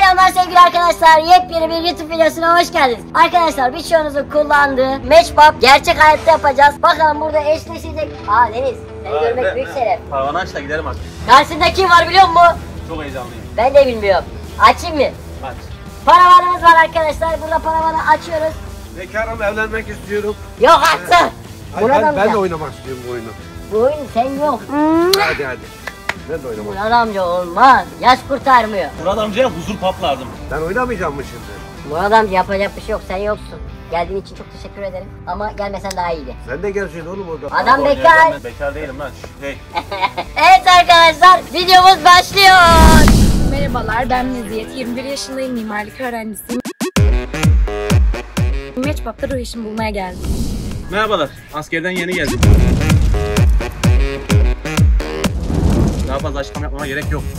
Selamlar sevgili arkadaşlar. Yepyeni bir YouTube videosuna hoş geldiniz. Arkadaşlar birçoğunuzun kullandığı Matchpop gerçek hayatta yapacağız. Bakalım burada eşleşecek. Deniz, seni görmek büyük şeref. Paravanı aç da gidelim artık. Karşında kim var biliyor musun? Çok heyecanlıyım. Ben de bilmiyorum. Açayım mı? Aç. Paravanımız var arkadaşlar. Burada paravanı açıyoruz. Bekarım, evlenmek istiyorum. Yok artık. Ben de oynamak istiyorum bu oyunu. Bu oyun sen yok. Hadi. Ben de oynamak. Murat amca olmaz. Yaş kurtarmıyor. Murat amcaya huzur pap lazım. Ben oynamayacağım mı şimdi? Murat amca yapacak bir şey yok. Sen yoksun. Geldiğin için çok teşekkür ederim. Ama gelmesen daha iyiydi. Sen de gelsin oğlum orada. Adam bekar. Ben bekar değilim lan. Hey. Evet arkadaşlar, videomuz başlıyor. Merhabalar, ben Neziyet. 21 yaşındayım, mimarlık öğrencisiyim. Matchpop'ta ruh eşimi bulmaya geldim. Merhabalar. Askerden yeni geldim. Daha fazla açıklama yapmama gerek yok.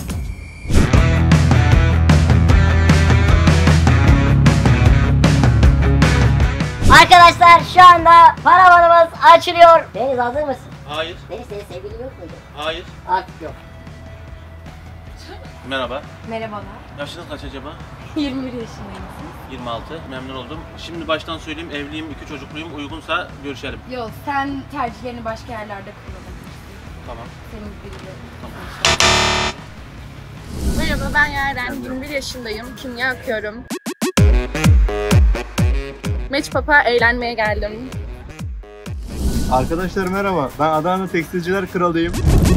Arkadaşlar şu anda paravanımız açılıyor. Deniz hazır mısın? Hayır. Deniz senin sevgilin yok muydu? Hayır. Artık yok. Merhaba. Merhabalar. Yaşınız kaç acaba? 21 yaşındayım. 26. Memnun oldum. Şimdi baştan söyleyeyim, evliyim, 2 çocukluyum. Uygunsa görüşelim. Yok, sen tercihlerini başka yerlerde kullanabilirsin. Tamam. Senin biriyle. Tamam. Merhaba, ben Yaren. 21 yaşındayım. Kimya okuyorum. Matchpop'a eğlenmeye geldim. Arkadaşlar merhaba, ben Adana Tekstilciler Kralıyım.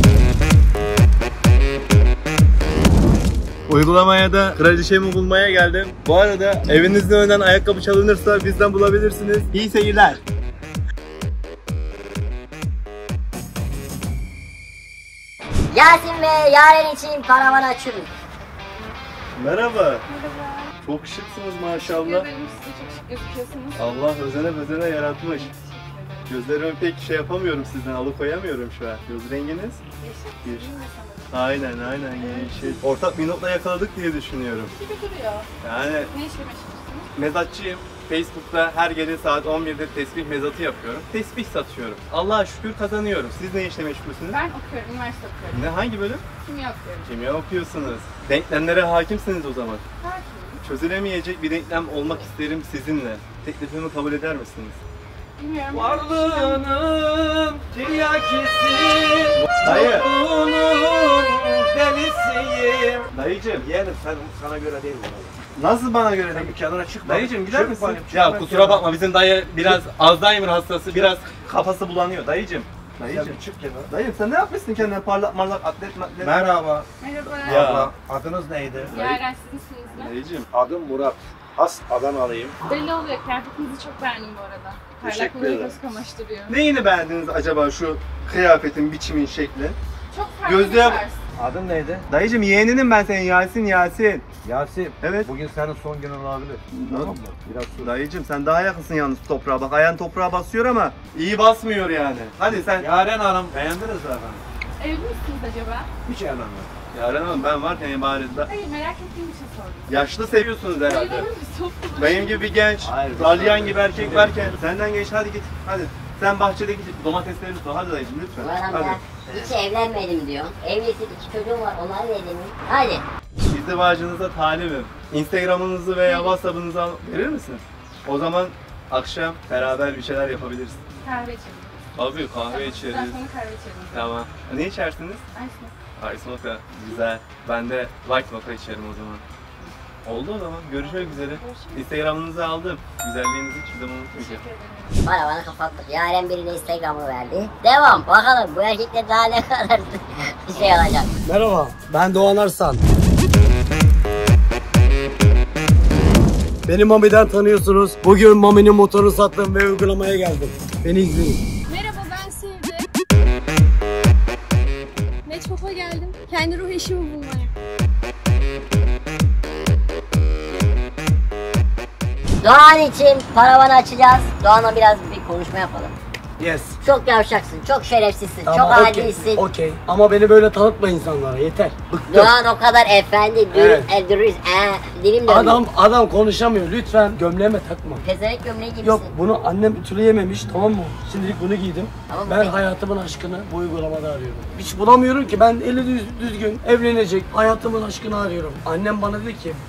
Uygulamaya da kraliçemi bulmaya geldim. Bu arada evinizden önden ayakkabı çalınırsa bizden bulabilirsiniz. İyi seyirler. Yasin ve Yaren için paravan açıyoruz. Merhaba. Merhaba. Çok şıksınız Teşekkür maşallah. ederim. Siz de çok şık gözüküyorsunuz. Allah özene yaratmış. Gözlerimi pek şey yapamıyorum sizden, alıkoyamıyorum şu an. Göz renginiz? Yeşil. Aynen yeşil. Ortak bir nokta yakaladık diye düşünüyorum. Gibi duruyor. Yani Ne işle meşgulsünüz? mezatçıyım. Facebook'ta her gece saat 11'de tesbih mezatı yapıyorum. Tesbih satıyorum. Allah'a şükür kazanıyorum. Siz ne işle meşgulsünüz? Ben okuyorum, üniversite okuyorum. Ne, hangi bölüm? Kimya okuyorum. Kimya okuyorsunuz. Denklemlere hakimsiniz o zaman. Hakimim. Çözülemeyecek bir denklem olmak isterim sizinle. Teklifimi kabul eder misiniz? Bilmiyorum. Varlığının tiryakisi, Dayı. yokluğunun delisiyim. Dayıcım. Yeğenim sana göre değil bu. Nasıl bana göre Sen değil? bir kenara çıkma. Dayıcım gider Çık misin? bakayım, çık Ya bakayım kusura kenara. bakma, bizim dayı biraz Alzheimer hastası, biraz kafası bulanıyor. Dayıcım. Sen Dayıcım. bir çık kenara. Dayım sen ne yapmışsın kendine parlak atlet. Merhaba. Merhaba. Ya. Abla, adınız neydi? Yaren, sizin isminiz ne? Dayıcım. Adım Murat. Has Adanalıyım. Belli oluyor. Kıyafetinizi çok beğendim bu arada. Teşekkür Parlaklığı ederim. göz kamaştırıyor. Neyini beğendiniz acaba şu kıyafetin, biçimin, şekli? Çok farklı Gözlüğe- bir tarz. Adın neydi? Dayıcım yeğeninim ben senin, Yasin. Yasin. Evet. Bugün senin son günün olabilir. Tamam mı? Biraz sus. Dayıcım sen daha yakınsın yalnız toprağa, bak ayağın toprağa basıyor ama iyi basmıyor yani. Hadi sen. Yaren Hanım, beğendiniz mi efendim? Evli misiniz acaba? Hiç evlenmedim. Yaren Hanım ben varken bari Hayır, merak ettiğim için sordum. yaşlı seviyorsunuz herhalde. Sayılır mı? Soktu. Benim gibi bir genç, Hayır, dalyan gibi erkek varken senden genç, hadi git hadi. Sen bahçedeki domatesleri tut, hadi dayıcım lütfen. Murat Hadi. amca hiç evlenmedim diyor. Evlisin, 2 çocuğum var, onları da edemiyorum. Hadi. İzdivacınıza talibim. Instagram'ınızı veya WhatsApp'ınızı verir misiniz? O zaman akşam beraber bir şeyler yapabiliriz. Kahve içelim. Tabii kahve içeriz. Daha sonra kahve içelim. Tamam. Ne içersiniz? Ice Ice mocha. Güzel. Ben de white mocha içerim o zaman. Oldu o zaman. Görüşmek üzere. Instagram'ınızı aldım. Güzelliğinizi hiçbir zaman unutmayacağım. Paravanı kapattık. Yaren birine Instagram'ı verdi. Devam. Bakalım bu erkekler daha ne kadar bir şey alacak. Merhaba, ben Doğan Arslan. Beni Mami'den tanıyorsunuz. Bugün Mami'nin motorunu sattım ve uygulamaya geldim. Beni izleyin. Merhaba, ben Sevde. Matchpop'a geldim. Kendi ruh eşimi bulmaya. Doğan için paravanı açacağız. Doğan'la biraz bir konuşma yapalım. Yes. Çok yavşaksın, çok şerefsizsin, çok okey, adisin. Okey. Ama beni böyle tanıtma insanlara, yeter. Bıktım. Doğan o kadar efendi, Evet. dürüst, dilim dönüyor. Adam konuşamıyor. Lütfen gömleğime takma. Pezevenk gömleği gibisin. Yok, bunu annem ütüleyememiş, tamam mı? Şimdilik bunu giydim. Tamam, Ben peki. hayatımın aşkını bu uygulamada arıyorum. Hiç bulamıyorum ki, ben eli düzgün, evlenecek, hayatımın aşkını arıyorum. Annem bana dedi ki,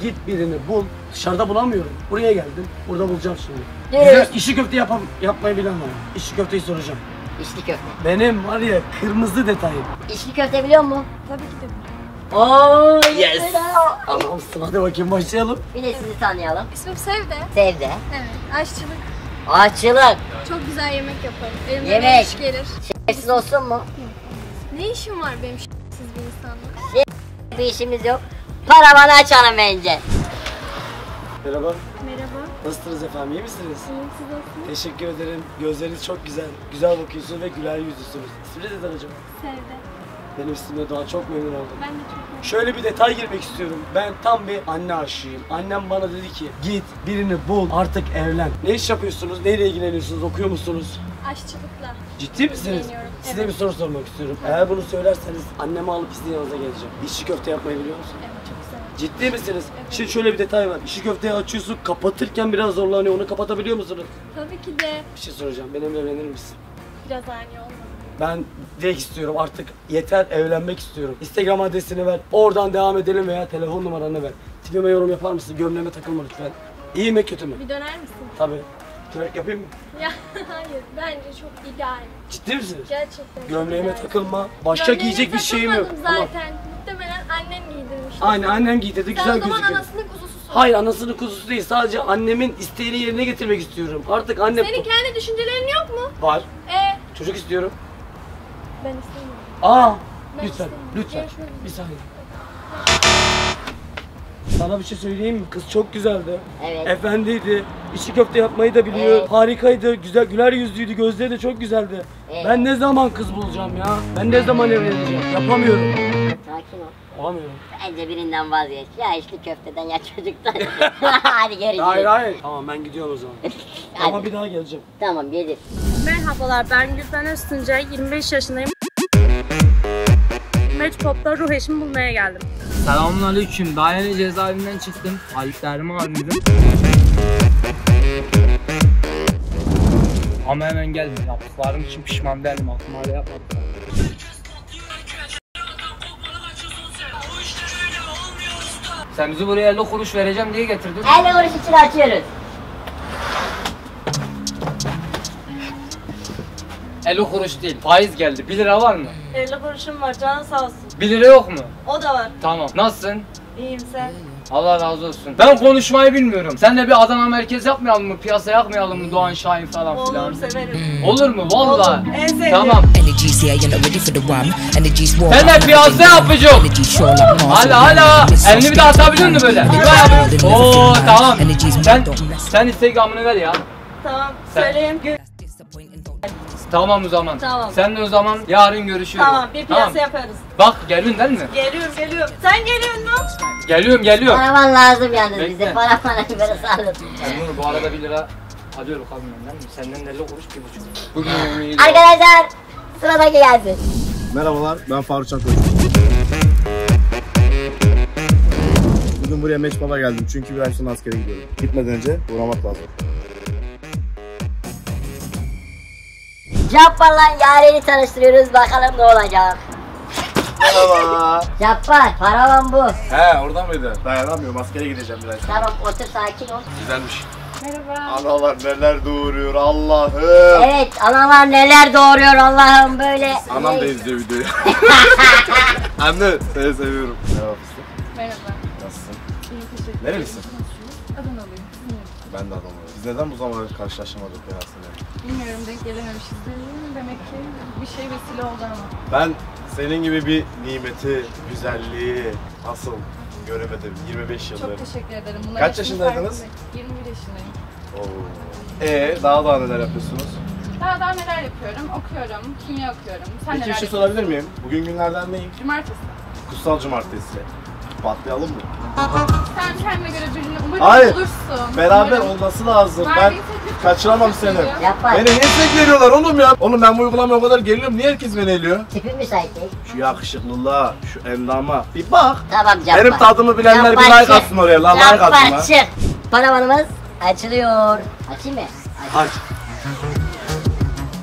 Git birini bul. Dışarıda bulamıyorum. Buraya geldim. Burada bulacağım şimdi. Evet. Güzel içli köfte yapmayı bilen var. İçli köfteyi soracağım. İçli köfte. Benim var ya kırmızı detayım. İçli köfte biliyor musun? Tabii ki de. Oo, Yes. Adamsın, hadi bakayım başlayalım. Bir de sizi tanıyalım. İsmim Sevde. Sevde. Evet. Aşçılık. Ağaççılık. Çok güzel yemek yaparım. Elimden Yemek. her iş gelir. Şerefsiz olsun mu? Ne işim var benim siz bir insanla? Bir işimiz yok. Paravanı açalım bence. Merhaba. Merhaba. Nasılsınız efendim? İyi misiniz? İyiyim, siz nasılsınız? Teşekkür ederim. Gözleriniz çok güzel. Güzel bakıyorsunuz ve güler yüzlüsünüz. İsminiz nedir acaba? Sevde. Benim ismim de Doğan. Çok memnun oldum. Ben de çok mutluyum. Şöyle bir detay girmek istiyorum. Ben tam bir anne aşığıyım. Annem bana dedi ki git birini bul artık evlen. Ne iş yapıyorsunuz? Neyle ilgileniyorsunuz? Okuyor musunuz? Aşçılıkla. Ciddi misiniz? İlgileniyorum, Size evet. bir soru sormak istiyorum. Eğer bunu söylerseniz annemi alıp sizin yanınıza geleceğim. İçli köfte yapmayı biliyor musun? Evet, çok güzel. Ciddi misiniz? Evet. Şimdi şöyle bir detay var. İçli köfteyi açıyorsun, kapatırken biraz zorlanıyor. Onu kapatabiliyor musunuz? Tabii ki de Bir şey soracağım. Benimle evlenir misin? biraz ani olmadı. Ben direkt istiyorum artık. Yeter, evlenmek istiyorum. Instagram adresini ver. Oradan devam edelim veya telefon numaranı ver. Tipime yorum yapar mısın? Gömleğime takılma lütfen. İyi mi kötü mü? Bir döner misin? Tabii. Twerk yapayım mı? Ya hayır, bence çok ideal. Ciddi misiniz? Gerçekten. çok Gömleğime ideal. takılma. Başka Gömleğime giyecek bir şeyim yok. takılmadım Tamam. zaten. Muhtemelen annem giydirmişti. Aynen, annem giydirdi. Sen Güzel o zaman gözüküyor. anasının kuzususun. Hayır, anasının kuzusu değil. Sadece annemin isteğini yerine getirmek istiyorum. Artık annem... Senin kendi düşüncelerin yok mu? Var. Ee, Çocuk istiyorum. ben istemiyorum. Aa! Ben Lütfen, istemiyorum. lütfen. Görüşmek üzere. Bir saniye. Sana bir şey söyleyeyim mi? Kız çok güzeldi. Evet. Efendiydi. İçli köfte yapmayı da biliyor. Evet. Harikaydı. Güzel, güler yüzlüydü. Gözleri de çok güzeldi. Evet. Ben ne zaman kız bulacağım ya? Ben ne zaman evleneceğim? Yapamıyorum. Sakin ol. Olamıyorum. Bence birinden vazgeç. Ya içli köfteden ya çocuktan. Hadi görüşürüz. Hayır hayır. Tamam, ben gidiyorum o zaman. Ama Hadi. bir daha geleceğim. Tamam gelir. Merhabalar, ben Gülben Öztuncay, 25 yaşındayım. Matchpop'ta ruh eşimi bulmaya geldim. Selamünaleyküm. Daha yeni cezaevinden çıktım. Halit Derman abimdim. Ama hemen geldim. Yaptıklarım için pişman değilim. Aklım hala yapmadım. Sen bizi buraya 50 kuruş vereceğim diye getirdin. 50 kuruş için açıyoruz. 50 kuruş değil. Faiz geldi. 1 lira var mı? 50 kuruşum var, canın sağ olsun. 1 lira yok mu? O da var. Tamam. Nasılsın? İyiyim sen. Allah razı olsun. Ben konuşmayı bilmiyorum. Sen de bir Adana merkez yapmayalım mı? Piyasa yakmayalım mı? Doğan Şahin falan filan. Olur, severim. Olur mu? Vallahi. En sevdiğim. Tamam. Energy's here, you're not ready for the one. Energy's warm. Ben de piyasa yapacağım. Energy sure like Mars. Hala. Elini bir daha atabiliyor musun böyle? Bir daha yapıyorum. Oo tamam. Sen Instagram'ını ver ya. Tamam, Sen- söyleyeyim. Tamam o zaman. Tamam. Sen de o zaman yarın görüşürüz. Tamam, bir piyasa yaparız. Bak geliyorsun değil mi? Geliyorum. Sen geliyorsun mu? Geliyorum. Paravan lazım yalnız Bekle. bize. Paravan böyle sağlık. Sen bunu bu arada 1 lira hadi bakalım benden mi? Senden de 50 kuruş 1,5. Bugün Arkadaşlar sıradaki gelsin. Merhabalar, ben Faruk Çakoy. Bugün buraya Matchpop'a geldim çünkü bir ay sonra askere gidiyorum. Gitmeden önce uğramak lazım. Cabbar'la Yaren'i tanıştırıyoruz. Bakalım ne olacak. Merhaba. Cabbar, paravan bu. He, orada mıydı? Dayanamıyorum, askere gideceğim biraz. Tamam otur sakin ol. Güzelmiş. Merhaba. Analar neler doğuruyor Allah'ım. Evet analar neler doğuruyor Allah'ım böyle. Anam da izliyor videoyu. Anne, seni seviyorum. Merhaba fıstık. Merhaba. Nasılsın? İyi, teşekkür Nerelisin? Adanalıyım. Ben de Adanalıyım. Biz neden bu zamana karşılaşamadık ya aslında? Bilmiyorum, denk gelememişizdir. Demek ki bir şey vesile oldu ama. Ben senin gibi bir nimeti, güzelliği asıl göremedim 25 yıldır. Çok teşekkür ederim. Kaç yaşındaydınız? 21 yaşındayım. Daha neler yapıyorsunuz? Daha neler yapıyorum? Okuyorum, kimya okuyorum. Sen Peki bir neler şey yapıyorsun? sorabilir miyim? Bugün günlerden neyim? Cumartesi. Kutsal Cumartesi. Patlayalım mı? Sen kendine göre birini umarım Hayır. bulursun. Beraber Umarım. olması lazım. Ben Verdiğin teklif kaçıramam çok seni. güzel. Yapar. Beni niye tek veriyorlar oğlum ya? Oğlum ben bu uygulamaya o kadar geliyorum. Niye herkes beni eliyor? Tipin müsait değil. Şu yakışıklılığa, şu endama bir bak. Tamam Cabbar. Benim tadımı bilenler bir Cabbar like çık. atsın oraya lan, like atsın Cabbar lan. çık. Paravanımız açılıyor. Açayım mı? Aç.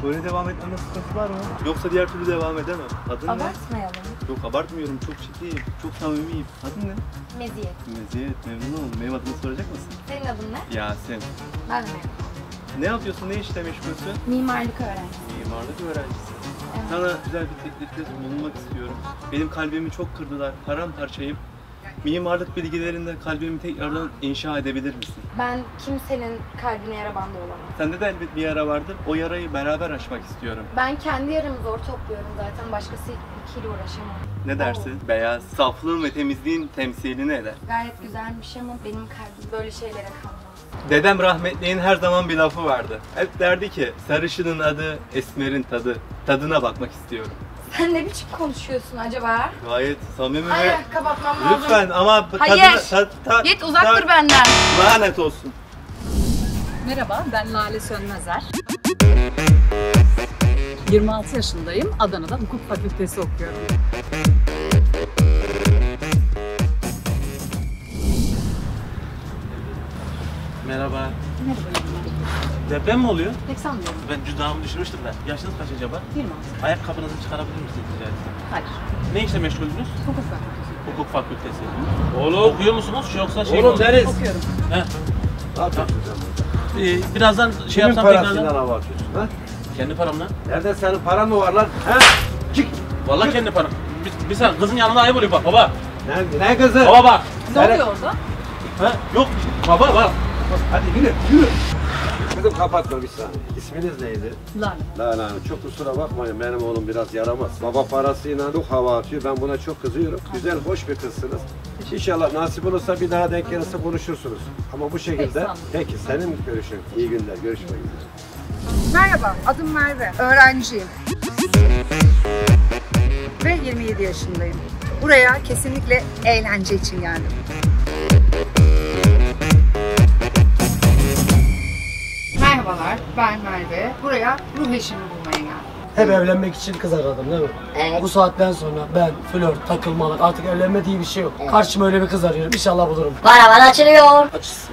Böyle devam etmemde sıkıntı var mı? Yoksa diğer türlü devam edemem. Adın ne? Abartmayalım. Yok abartmıyorum, çok ciddiyim, çok samimiyim. Adın ne? Meziyet. Meziyet, memnun oldum. Benim adımı soracak mısın? Senin adın ne? Yasin. Ben de memnun. Ne yapıyorsun, ne işle meşgulsün? Mimarlık öğrencisi. Mimarlık öğrencisi. Evet. Sana güzel bir teklifte bulunmak istiyorum. Benim kalbimi çok kırdılar, paramparçayım. Mimarlık bilgilerinde kalbimi tekrardan inşa edebilir misin? Ben kimsenin kalbine yara bandı olamam. Sende de elbet bir yara vardır. O yarayı beraber aşmak istiyorum. Ben kendi yaramı zor topluyorum zaten. Başkasıyla uğraşamam. Ne dersin? Beyaz, saflığın ve temizliğin temsilini eder. Gayet güzelmiş ama benim kalbim böyle şeylere kalmaz. Dedem rahmetliğin her zaman bir lafı vardı. Hep derdi ki, sarışının adı, esmerin tadı. Tadına bakmak istiyorum. Sen ne biçim konuşuyorsun acaba? Gayet samimi Hayır, ve... kapatmam lazım. Lütfen ama Hayır. Git uzak dur benden. Lanet olsun. Merhaba, ben Lale Sönmezer. 26 yaşındayım. Adana'da hukuk fakültesi okuyorum. Merhaba. Deprem mi oluyor? Pek sanmıyorum. Ben cüzdanımı düşürmüştüm de. Yaşınız kaç acaba? 26. Ayakkabınızı çıkarabilir misiniz rica etsem? Hayır. Ne işle meşguldünüz? Hukuk fakültesi. Hukuk fakültesi. Oğlum. Okuyor musunuz yoksa şey mi? Oğlum Deniz. Okuyorum. He. Ne yapıyorsun sen burada? Birazdan şey Kimin yapsam parasıyla tekrardan. hava atıyorsun ha? Kendi paramla. Nerede senin paran mı var lan? He? Çık. Vallahi kendi param. Bir saniye kızın yanında ayıp oluyor bak baba. Ne kızı? Baba bak. Ne oluyor orada? Ha? Yok. Baba bak. Hadi yürü, yürü. Kızım kapatma bir saniye. İsminiz neydi? Lale. Lale Hanım, çok kusura bakmayın, benim oğlum biraz yaramaz. Baba parasıyla çok hava atıyor, ben buna çok kızıyorum. Güzel, hoş bir kızsınız. İnşallah nasip olursa bir daha denk gelirse konuşursunuz. Ama bu şekilde, peki senin görüşün. İyi günler, görüşmek üzere. Merhaba, adım Merve. Öğrenciyim. Ve 27 yaşındayım. Buraya kesinlikle eğlence için geldim. Merhabalar, ben Merve. Buraya ruh eşimi bulmaya geldim. Hep evlenmek için kız aradım değil mi? Evet. Bu saatten sonra ben flört, takılmalık, artık evlenme diye bir şey yok. Evet. Karşıma öyle bir kız arıyorum. İnşallah bulurum. Paravan açılıyor. Açılsın.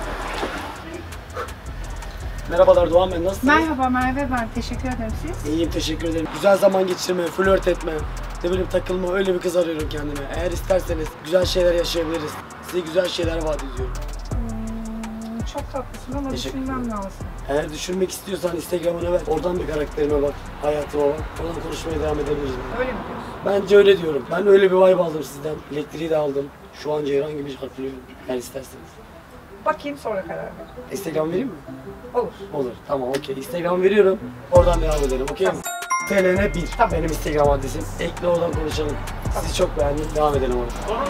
Merhabalar Doğan Bey, nasılsınız? Merhaba Merve, ben teşekkür ederim siz. İyiyim, teşekkür ederim. Güzel zaman geçirme, flört etme, ne bileyim takılma, öyle bir kız arıyorum kendime. Eğer isterseniz güzel şeyler yaşayabiliriz. Size güzel şeyler vaat ediyorum. Çok tatlısın ama Teşekkür düşünmem lazım. Eğer düşünmek istiyorsan Instagram'ına ver. Oradan bir karakterime bak, hayatıma bak. Oradan konuşmaya devam edebiliriz. Öyle mi diyorsun? Bence öyle diyorum. Ben öyle bir vibe aldım sizden. Elektriği de aldım. Şu an Ceyran gibi şarkılıyorum. Eğer isterseniz. Bakayım sonra karar ver. Instagram vereyim mi? Olur. Olur. Tamam, okey. Instagram veriyorum. Oradan devam edelim. Okey mi? TLN 1. Tamam. Benim Instagram adresim. Ekle, oradan konuşalım. Sizi çok beğendim. Devam edelim orada.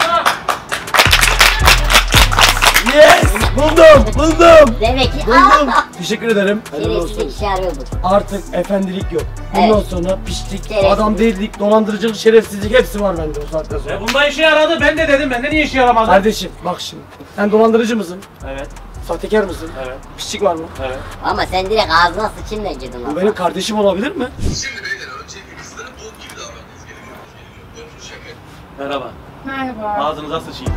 Yes! Buldum! Demek ki Buldum! Teşekkür ederim. Hayırlı Şerefsizlik olsun. işe yarıyor bu. Artık efendilik yok. Bundan Evet. sonra pişlik, Şerefsizlik. adam değillik, dolandırıcılık, şerefsizlik hepsi var bende o saatten sonra. Bunda işe yaradı ben de dedim. Bende niye işe yaramadı? Kardeşim bak şimdi. Sen dolandırıcı mısın? Evet. Sahtekar mısın? Evet. Pişlik var mı? Evet. Ama sen direkt ağzına sıçayım da girdin Bu lan. benim kardeşim olabilir mi? Merhaba. Merhaba. Ağzınıza sıçayım.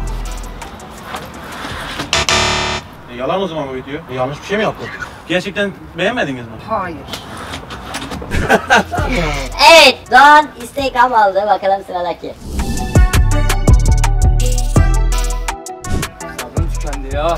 Yalan o zaman bu video. Yanlış bir şey mi yaptım? Gerçekten beğenmediniz mi? Hayır. Evet, Doğan Instagram aldı. Bakalım sıradaki. Sabrım tükendi ya.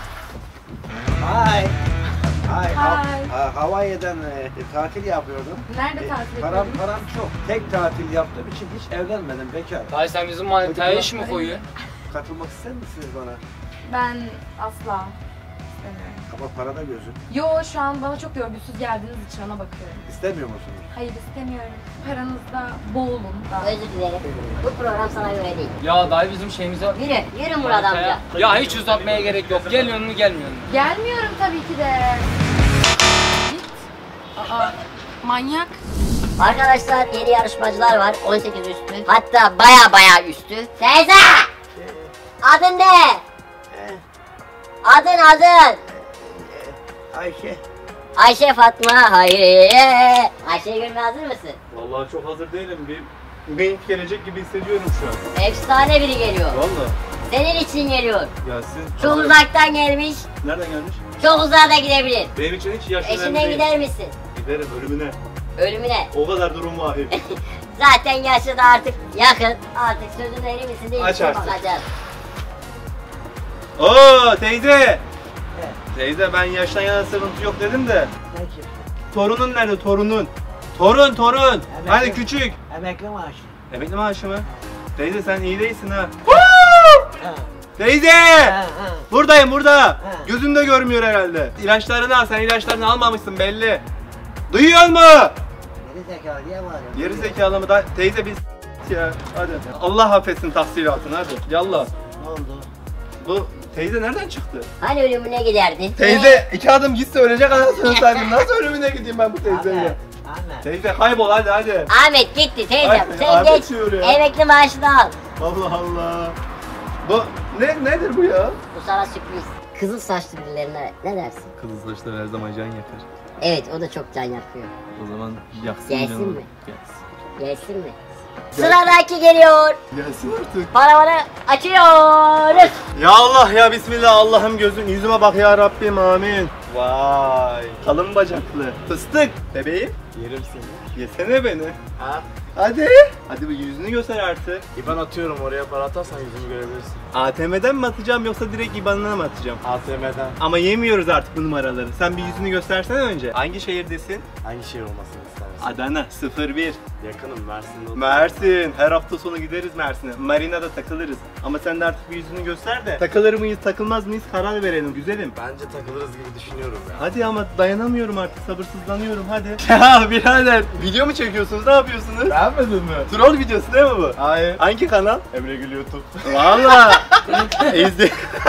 Hi. Hi. Hi. Hawaii'den tatil yapıyordum. Nerede tatil Param ediyorsun? çok. Tek tatil yaptığım için hiç evlenmedim, bekar. Dayı sen bizim manitaya iş mi koyuyorsun? Katılmak ister misiniz bana? Ben asla istemiyorum. Ama parada gözüm. Yo, şu an bana çok görgüsüz geldiğiniz için ona bakıyorum. İstemiyor musunuz? Hayır, istemiyorum. Paranızda boğulun da. Özür dilerim. Bu program sana göre değil. Ya dayı bizim şeyimize... Yürü Murat amca. Ya hiç uzatmaya gerek yok. Geliyor mu gelmiyor mu? Gelmiyorum tabii ki de. Git. Aa, manyak. Arkadaşlar yeni yarışmacılar var. 18 üstü. Hatta baya üstü. Teyze! Adın ne? Adın. Ayşe. Ayşe Fatma Hayriye. Ayşe'yi görmeye hazır mısın? Vallahi çok hazır değilim. Bir genç gelecek gibi hissediyorum şu an. Efsane biri geliyor. Vallahi. Senin için geliyor. Gelsin. Çok uzaktan gelmiş. Nereden gelmiş? Çok uzağa da gidebilir. Benim için hiç yaş önemli Eşine değil. gider misin? Giderim ölümüne. Ölümüne. O kadar durum vahim. Zaten yaşı da artık yakın. Artık sözün eri misin değil Aç misin artık. bakacağız. Oo teyze. Teyze ben yaştan yana sıkıntı yok dedim de. Torunun nerede torunun? Torun. Hani küçük. Emekli maaşı. Emekli maaşı mı? Teyze sen iyi değilsin ha. Teyze! Buradayım burada. Gözün de görmüyor herhalde. İlaçlarını al. Sen ilaçlarını almamışsın belli. Duyuyor mu? Geri zekalı diye bağırıyorum. Geri zekalı mı? Teyze biz ya. Hadi. Allah affetsin tahsilatını hadi. Yallah. Ne oldu? Bu teyze nereden çıktı? Hani ölümüne giderdin? Teyze 2 adım gitse ölecek anasını satayım. Nasıl ölümüne gideyim ben bu teyzeyle? Ahmet. Teyze kaybol hadi. Ahmet gitti teyzem. Ay, Sen Ahmet geç. diyor ya. Emekli maaşını al. Allah Allah. Bu nedir bu ya? Bu sana sürpriz. Kızıl saçlı birilerine ne dersin? Kızıl saçlar her zaman can yakar. Evet o da çok can yakıyor. O zaman yaksın Gelsin canım. mi? Gelsin. Gelsin mi? Sıradaki geliyor. Gelsin artık. Paravanı açıyoruz. Ya Allah ya Bismillah Allah'ım gözün yüzüme bak ya Rabbim amin. Vay kalın bacaklı. Fıstık. Bebeğim. Yerim seni. Yesene beni. Ha? Hadi. Hadi bir yüzünü göster artık. İban atıyorum oraya para atarsan yüzümü görebilirsin. ATM'den mi atacağım yoksa direkt IBAN'ına mı atacağım? ATM'den. Ama yemiyoruz artık bu numaraları. Sen bir yüzünü göstersene önce. Hangi şehirdesin? Hangi şehir olmasını istersin? Adana 01. Yakınım Mersin'de. Mersin. Her hafta sonu gideriz Mersin'e. Marina'da takılırız. Ama sen de artık bir yüzünü göster de. Takılır mıyız, takılmaz mıyız karar verelim güzelim. Bence takılırız gibi düşünüyorum ya. Hadi ama dayanamıyorum artık, sabırsızlanıyorum hadi. Ya birader, video mu çekiyorsunuz, ne yapıyorsunuz? Beğenmedin mi? Troll videosu değil mi bu? Hayır. Hangi kanal? Emre Gül YouTube. Valla. İzle.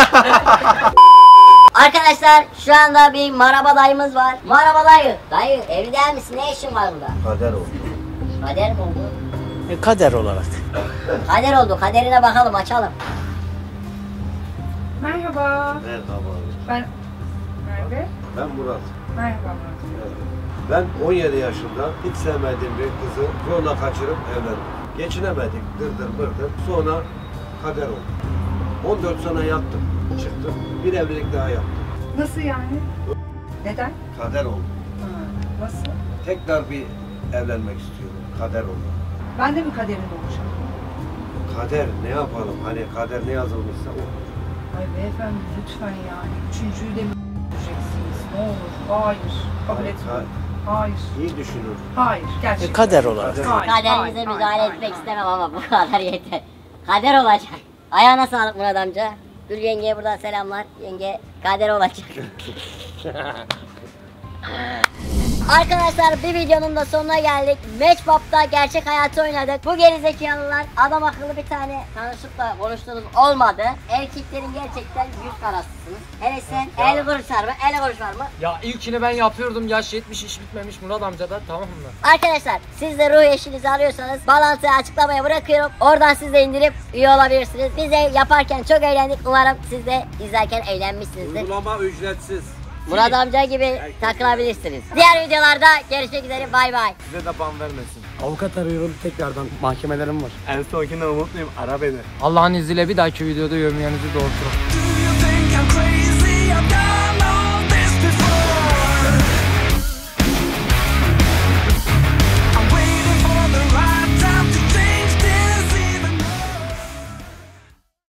Arkadaşlar şu anda bir maraba dayımız var. Maraba dayı. Dayı evli değil misin? Ne işin var burada? Kader oldu. Kader mi oldu? Kader olarak. Kader oldu. Kaderine bakalım açalım. Merhaba. Merhaba. Ben Merve. Ben Murat. Merhaba. Ben 17 yaşında hiç sevmediğim bir kızı zorla kaçırıp evlendim. Geçinemedik, dırdır bırdır. Sonra kader oldu. 14 sene yattım, çıktım. Bir evlilik daha yaptım. Nasıl yani? Neden? Kader oldu. Nasıl? Tekrar bir evlenmek istiyorum. Kader oldu. Ben de mi kaderinde olacağım? Kader ne yapalım? Hani kader ne yazılmışsa o. Ay beyefendi lütfen yani. Üçüncüyü de mi göreceksiniz? Ne olur. Hayır. Kabul etmiyorum. Hayır. İyi düşünün. Hayır. Gerçekten. Kader olarak. Hayır, Kaderinize hayır, müdahale hayır, etmek hayır. istemem ama bu kadar yeter. Kader olacak. Ayağına sağlık Murat amca. Gül yengeye buradan selamlar. Yenge kader olacak. Arkadaşlar bir videonun da sonuna geldik. Matchbop'ta gerçek hayatı oynadık. Bu gerizekalılar adam akıllı bir tane tanışıp da konuştuğunuz olmadı. Erkeklerin gerçekten yüz karasısınız. Hele sen 50 kuruş var mı? 50 kuruş var mı? Ya ilkini ben yapıyordum. Yaş 70 iş bitmemiş Murat amca da, tamam mı? Arkadaşlar siz de ruh eşinizi arıyorsanız bağlantıyı açıklamaya bırakıyorum. Oradan siz de indirip üye olabilirsiniz. Biz de yaparken çok eğlendik. Umarım siz de izlerken eğlenmişsinizdir. Uygulama ücretsiz. Murat amca gibi takılabilirsiniz. Diğer videolarda görüşmek üzere. Bay bay. Size de ban vermesin. Avukat arıyorum tekrardan. Mahkemelerim var. En sonkinden umutluyum, ara beni. Allah'ın izniyle bir dahaki videoda yorumlarınızı doğrulturum. Do you think I'm crazy? I'm done.